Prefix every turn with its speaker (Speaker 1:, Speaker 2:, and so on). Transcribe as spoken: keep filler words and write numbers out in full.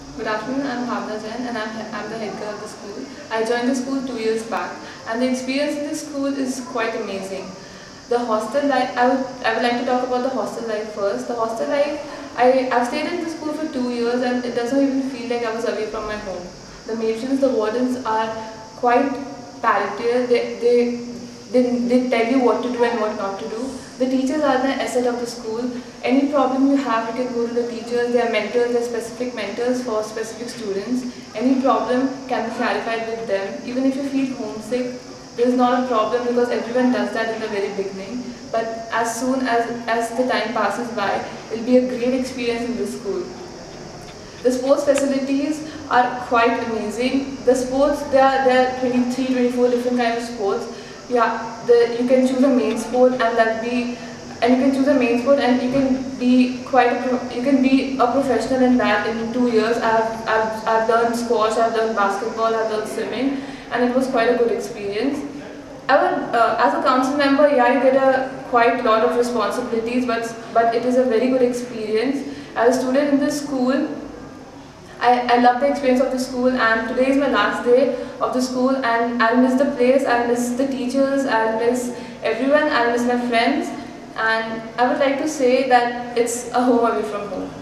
Speaker 1: Good afternoon, I'm Bhavna Jain and I'm, I'm the head girl of the school. I joined the school two years back and the experience in the school is quite amazing. The hostel life, I would, I would like to talk about the hostel life first. The hostel life, I, I've stayed in the school for two years and it doesn't even feel like I was away from my home. The matrons, the wardens are quite paritative. They, they, they, they tell you what to do and what not to do. The teachers are the asset of the school. Any problem you have, you can go to the teachers. They are mentors, they are specific mentors for specific students. Any problem can be clarified with them. Even if you feel homesick, there is not a problem because everyone does that in the very beginning. But as soon as, as the time passes by, it will be a great experience in the school. The sports facilities are quite amazing. The sports, there are, there are twenty-three, twenty-four different kinds of sports. Yeah, the, you can choose a main sport and that be, and you can choose a main sport and you can be quite, a pro, you can be a professional in that in two years. I've, I've, I've done squash, I've done basketball, I've done swimming, and it was quite a good experience. I would, uh, as a council member, yeah, you get a quite lot of responsibilities, but, but it is a very good experience. As a student in this school, I, I love the experience of the school, and today is my last day of the school, and I'll miss the place, I'll miss the teachers, I'll miss everyone, I'll miss my friends, and I would like to say that it's a home away from home.